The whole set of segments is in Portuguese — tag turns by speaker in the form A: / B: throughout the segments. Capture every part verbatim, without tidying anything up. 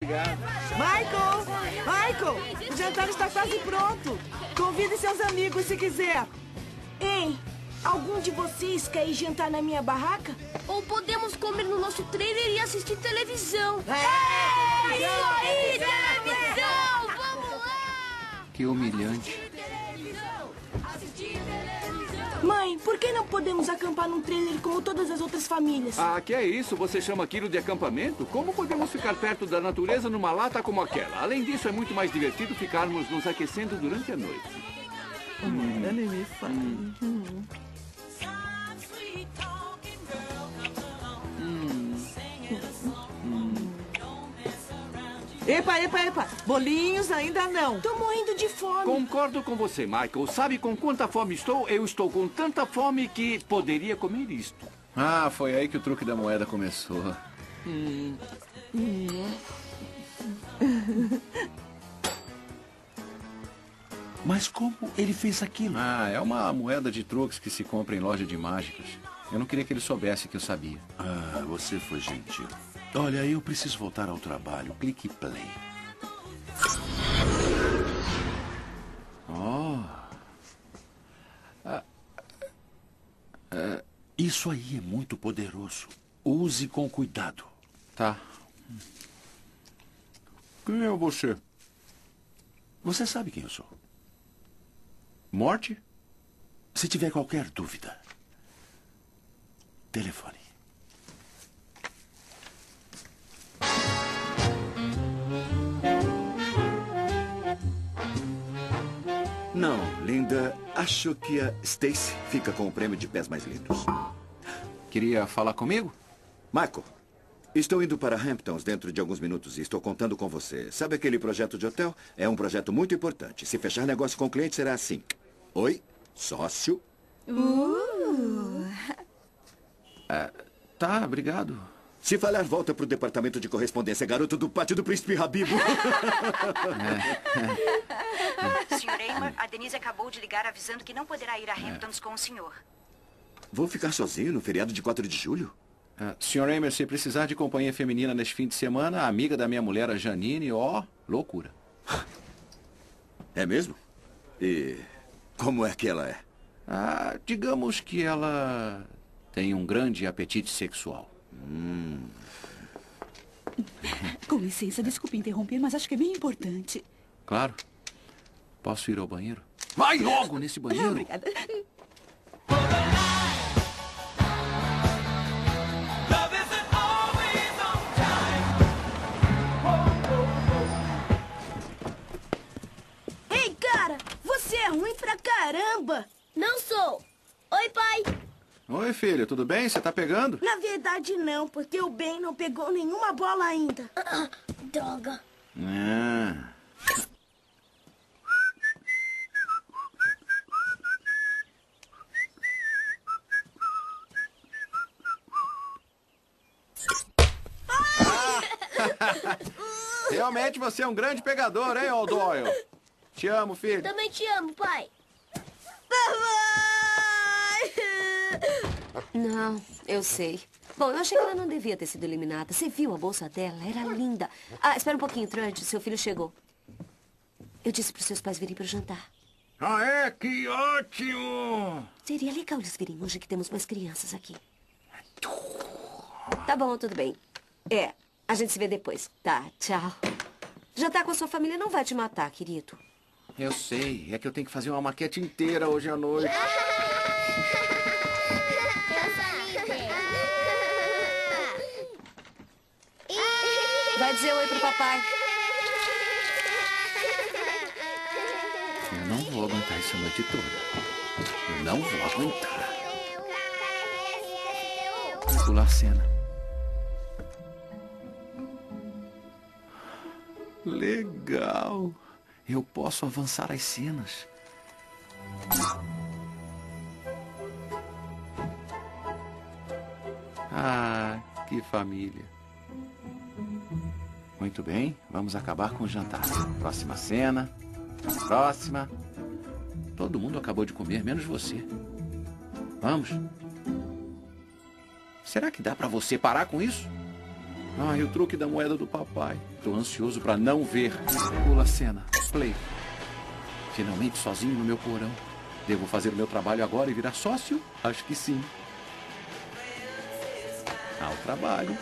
A: Michael! Michael! O jantar está quase pronto. Convide seus amigos se quiser.
B: Ei, algum de vocês quer ir jantar na minha barraca?
C: Ou podemos comer no nosso trailer e assistir televisão.
A: É,
C: Isso aí, televisão! Vamos lá!
D: Que humilhante.
B: Mãe, por que não podemos acampar num trailer como todas as outras famílias?
E: Ah, que é isso? Você chama aquilo de acampamento? Como podemos ficar perto da natureza numa lata como aquela? Além disso, é muito mais divertido ficarmos nos aquecendo durante a noite.
A: Hum. Nem me fale. Hum.
E: Hum.
A: Epa, epa, epa. Bolinhos ainda não.
B: Tô morrendo de fome.
E: Concordo com você, Michael. Sabe com quanta fome estou? Eu estou com tanta fome que poderia comer isto.
D: Ah, foi aí que o truque da moeda começou.
E: Hum.
A: Hum.
F: Mas como ele fez aquilo?
D: Ah, é uma moeda de truques que se compra em loja de mágicas. Eu não queria que ele soubesse que eu sabia.
F: Ah, você foi gentil. Olha, eu preciso voltar ao trabalho. Clique play.
D: Oh.
F: Ah, ah, isso aí é muito poderoso. Use com cuidado.
D: Tá.
F: Quem é você? Você sabe quem eu sou.
D: Morte?
F: Se tiver qualquer dúvida, telefone.
G: Não, Linda. Acho que a Stacy fica com o prêmio de pés mais lindos.
D: Queria falar comigo?
G: Michael, estou indo para Hamptons dentro de alguns minutos e estou contando com você. Sabe aquele projeto de hotel? É um projeto muito importante. Se fechar negócio com o cliente, será assim. Oi, sócio.
B: Uh.
D: É, tá, obrigado.
G: Se falhar, volta para o departamento de correspondência, garoto do pátio do Príncipe Rabibo.
H: é. senhor Amor, a Denise acabou de ligar avisando que não poderá ir a Hamptons é. com o senhor.
G: Vou ficar sozinho no feriado de quatro de julho?
D: Uh, senhor Amor, se precisar de companhia feminina neste fim de semana, a amiga da minha mulher, a Janine, ó, loucura.
G: É mesmo? E como é que ela é?
D: Ah, digamos que ela tem um grande apetite sexual.
G: Hum.
I: Com licença, desculpe interromper, mas acho que é bem importante.
D: Claro. Posso ir ao banheiro? Vai logo nesse banheiro.
I: Obrigada.
B: Ei, cara! Você é ruim pra caramba!
C: Não sou! Oi, pai!
D: Oi, filho, tudo bem? Você tá pegando?
B: Na verdade, não, porque o Ben não pegou nenhuma bola ainda.
C: Ah, droga!
D: Ah. Realmente você é um grande pegador, hein, Old Doyle? Te amo, filho.
C: Também te amo, pai.
J: Não, eu sei. Bom, eu achei que ela não devia ter sido eliminada. Você viu a bolsa dela? Era linda. Ah, espera um pouquinho, Trent. Seu filho chegou. Eu disse para os seus pais virem para o jantar.
F: Ah, é? Que ótimo!
J: Seria legal eles virem hoje que temos mais crianças aqui. Tá bom, tudo bem. É, a gente se vê depois. Tá, tchau. Jantar com a sua família não vai te matar, querido.
D: Eu sei. É que eu tenho que fazer uma maquete inteira hoje à noite.
J: Vai dizer oi pro papai.
D: Eu não vou aguentar isso a noite toda. Eu não vou aguentar. Vou pular a cena. Legal. Eu posso avançar as cenas. Ah, que família. Muito bem, vamos acabar com o jantar. Próxima cena. Próxima. Todo mundo acabou de comer, menos você. Vamos. Será que dá pra você parar com isso? Ai, o truque da moeda do papai. Tô ansioso pra não ver. Pula a cena. Play. Finalmente sozinho no meu porão. Devo fazer o meu trabalho agora e virar sócio? Acho que sim. Ao trabalho.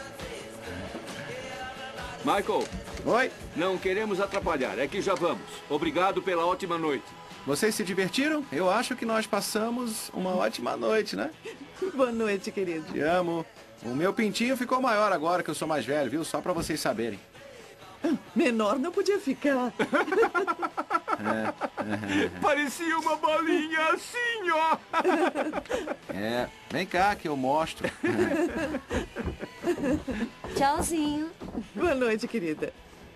E: Michael.
D: Oi?
E: Não queremos atrapalhar, é que já vamos. Obrigado pela ótima noite.
D: Vocês se divertiram? Eu acho que nós passamos uma ótima noite, né?
A: Boa noite, querido.
D: Te amo. O meu pintinho ficou maior agora que eu sou mais velho, viu? Só pra vocês saberem.
A: Menor não podia ficar.
D: É.
E: Parecia uma bolinha assim, ó.
D: É, vem cá que eu mostro.
J: Tchauzinho.
A: Boa noite, querida.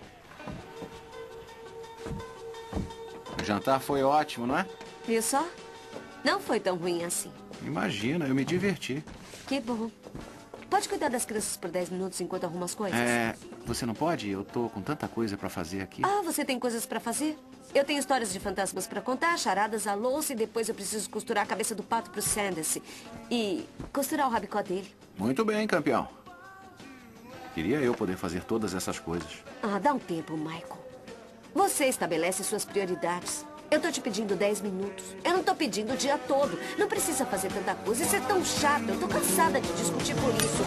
D: O jantar foi ótimo, não é?
J: Viu só? Não foi tão ruim assim.
D: Imagina, eu me diverti.
J: Que bom. Pode cuidar das crianças por dez minutos enquanto arruma as coisas?
D: É, você não pode? Eu tô com tanta coisa pra fazer aqui.
J: Ah, você tem coisas pra fazer? Eu tenho histórias de fantasmas pra contar, charadas, a louça e depois eu preciso costurar a cabeça do pato pro Sanders. E costurar o rabicó dele.
D: Muito bem, campeão. Queria eu poder fazer todas essas coisas.
J: Ah, dá um tempo, Michael. Você estabelece suas prioridades. Eu tô te pedindo dez minutos. Eu não tô pedindo o dia todo. Não precisa fazer tanta coisa. Isso é tão chato. Eu tô cansada de discutir por isso.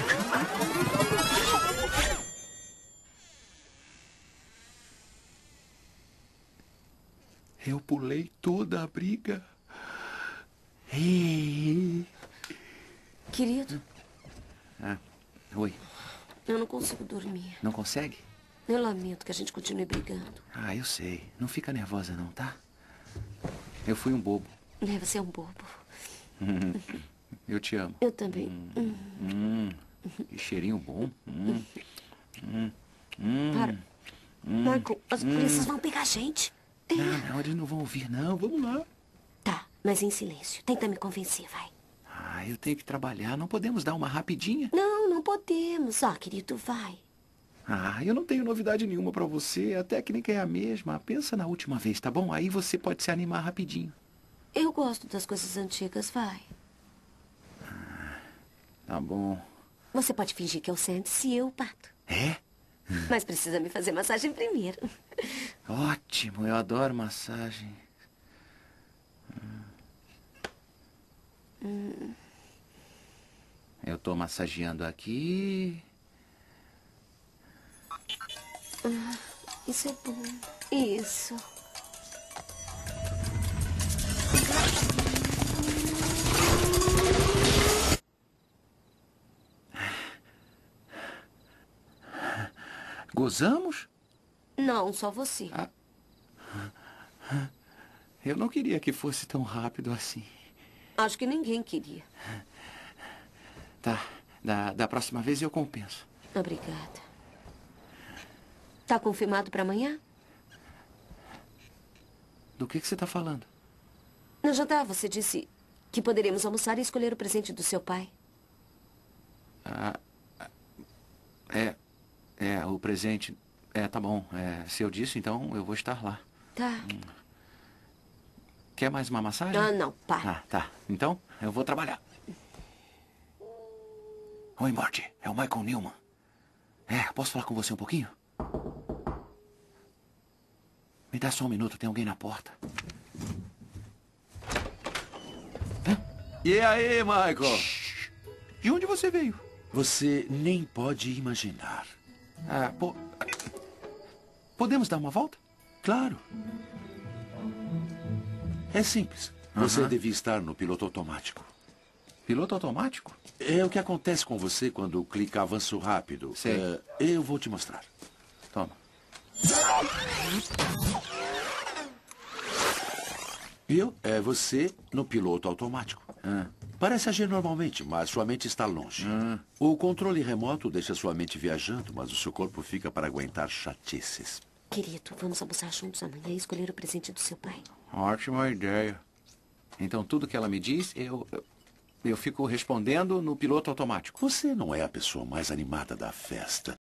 F: Eu pulei toda a briga. E...
J: Querido.
D: Ah, oi.
J: Eu não consigo dormir.
D: Não consegue?
J: Eu lamento que a gente continue brigando.
D: Ah, eu sei. Não fica nervosa não, tá? Eu fui um bobo.
J: É, você é um bobo.
D: Eu te amo.
J: Eu também.
D: Hum, hum, que cheirinho bom. Hum, hum, hum,
J: Para.
D: Hum,
J: Michael, as
D: hum.
J: polícias vão pegar a gente.
D: Não, não, eles não vão ouvir, não. Vamos lá.
J: Tá, mas em silêncio. Tenta me convencer, vai.
D: Ah, eu tenho que trabalhar. Não podemos dar uma rapidinha?
J: Não, não podemos. Ah, querido, vai.
D: Ah, eu não tenho novidade nenhuma pra você. A técnica é a mesma. Pensa na última vez, tá bom? Aí você pode se animar rapidinho.
J: Eu gosto das coisas antigas, vai.
D: Ah, tá bom.
J: Você pode fingir que eu sente se eu pato.
D: É?
J: Mas precisa me fazer massagem primeiro.
D: Ótimo, eu adoro massagem.
J: Hum.
D: Eu tô massageando aqui.
J: Ah, isso é bom. Isso.
D: Gozamos?
J: Não, só você.
D: Ah. Eu não queria que fosse tão rápido assim.
J: Acho que ninguém queria.
D: Tá, da, da próxima vez eu compenso.
J: Obrigada. Tá confirmado para amanhã?
D: Do que, que você tá falando?
J: No jantar, você disse que poderíamos almoçar e escolher o presente do seu pai.
D: Ah, é, é, o presente... É, tá bom. É, se eu disse, então eu vou estar lá.
J: Tá.
D: Hum. Quer mais uma massagem?
J: Ah, não, para.
D: Ah, tá. Então, eu vou trabalhar. Oi, Marty. É o Michael Newman. É, posso falar com você um pouquinho? Me dá só um minuto, tem alguém na porta. Hã? E aí, Michael? Shhh. De onde você veio?
F: Você nem pode imaginar.
D: Ah, po... Podemos dar uma volta?
F: Claro. É simples. Você
D: Aham.
F: devia estar no piloto automático.
D: Piloto automático?
F: É o que acontece com você quando clica avanço rápido.
D: Sei.
F: É, eu vou te mostrar.
D: Toma.
F: Viu? É você no piloto automático.
D: Ah.
F: Parece agir normalmente, mas sua mente está longe.
D: Ah.
F: O controle remoto deixa sua mente viajando, mas o seu corpo fica para aguentar chatices.
J: Querido, vamos almoçar juntos amanhã e escolher o presente do seu pai.
D: Ótima ideia. Então, tudo que ela me diz, eu, eu, eu fico respondendo no piloto automático.
F: Você não é a pessoa mais animada da festa.